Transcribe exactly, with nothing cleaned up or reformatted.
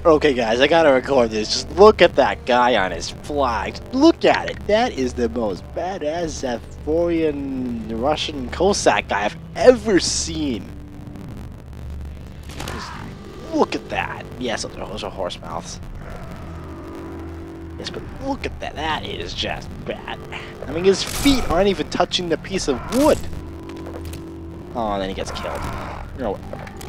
Okay, guys, I gotta record this. Just look at that guy on his flag. Look at it. That is the most badass Zaphorian Russian Cossack guy I've ever seen. Just look at that. Yes, those are, those are horse mouths. Yes, but look at that. That is just bad. I mean, his feet aren't even touching the piece of wood. Oh, and then he gets killed. No.